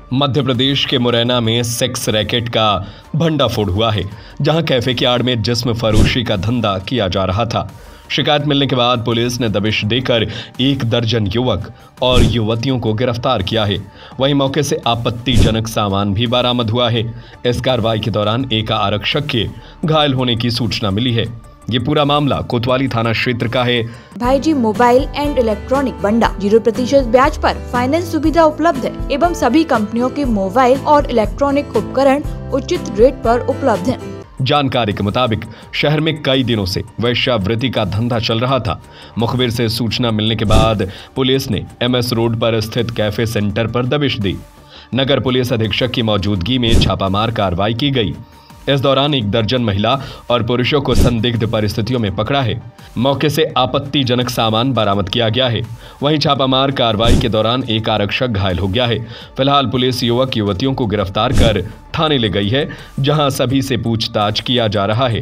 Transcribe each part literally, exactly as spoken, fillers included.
मध्य प्रदेश के मुरैना में sex racket का भंडाफोड़ हुआ है, जहां कैफे की आड़ में जिस्म फरोशी का धंधा किया जा रहा था। शिकायत मिलने के बाद पुलिस ने दबिश देकर एक दर्जन युवक और युवतियों को गिरफ्तार किया है। वहीं मौके से आपत्तिजनक सामान भी बरामद हुआ है। इस कार्रवाई के दौरान एक आरक्षक के घायल होने की सूचना मिली है। ये पूरा मामला कोतवाली थाना क्षेत्र का है। भाईजी मोबाइल एंड इलेक्ट्रॉनिक बंडा जीरो प्रतिशत ब्याज पर फाइनेंस सुविधा उपलब्ध है एवं सभी कंपनियों के मोबाइल और इलेक्ट्रॉनिक उपकरण उचित रेट पर उपलब्ध हैं। जानकारी के मुताबिक शहर में कई दिनों से वेश्यावृत्ति का धंधा चल रहा था। मुखबिर से सूचना मिलने के बाद पुलिस ने एमएस रोड पर स्थित कैफे सेंटर पर दबिश दी। नगर पुलिस अधीक्षक की मौजूदगी में छापामार कार्रवाई की गई। इस दौरान एक दर्जन महिला और पुरुषों को संदिग्ध परिस्थितियों में पकड़ा है। मौके से आपत्तिजनक सामान बरामद किया गया है। वहीं छापामार कार्रवाई के दौरान एक आरक्षक घायल हो गया है। फिलहाल पुलिस युवक युवतियों को गिरफ्तार कर थाने ले गई है, जहां सभी से पूछताछ किया जा रहा है।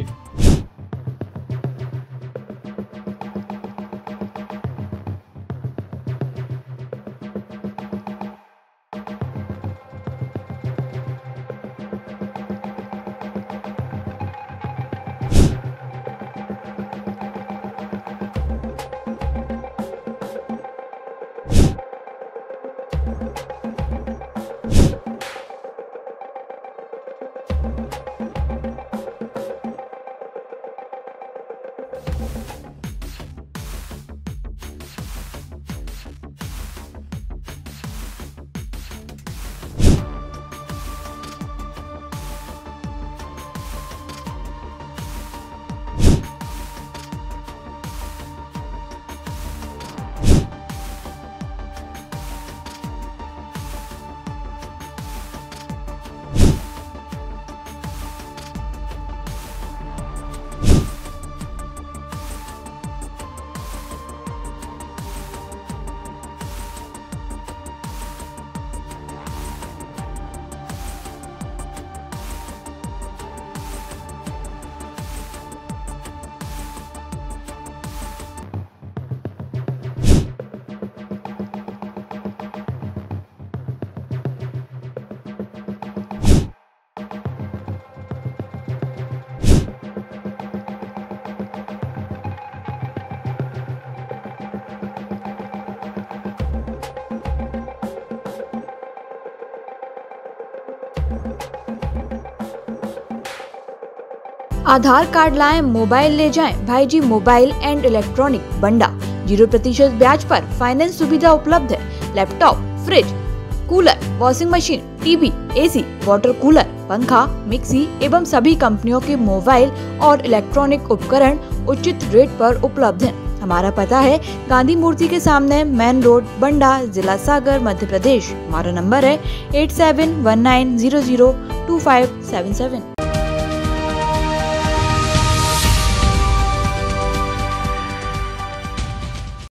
आधार कार्ड लाएं, मोबाइल ले जाएं। भाईजी मोबाइल एंड इलेक्ट्रॉनिक बंडा जीरो प्रतिशत ब्याज पर फाइनेंस सुविधा उपलब्ध है। Laptop, fridge, cooler, washing machine, TV, AC, water cooler, पंखा, मिक्सी एवं सभी कंपनियों के मोबाइल और इलेक्ट्रॉनिक उपकरण उचित रेट पर उपलब्ध हैं। हमारा पता है गांधी मूर्ति के सामने, मेन रोड, बंडा, जिला सागर, मध्य प्रदेश। हमारा नंबर है eight seven one nine zero zero two five seven seven.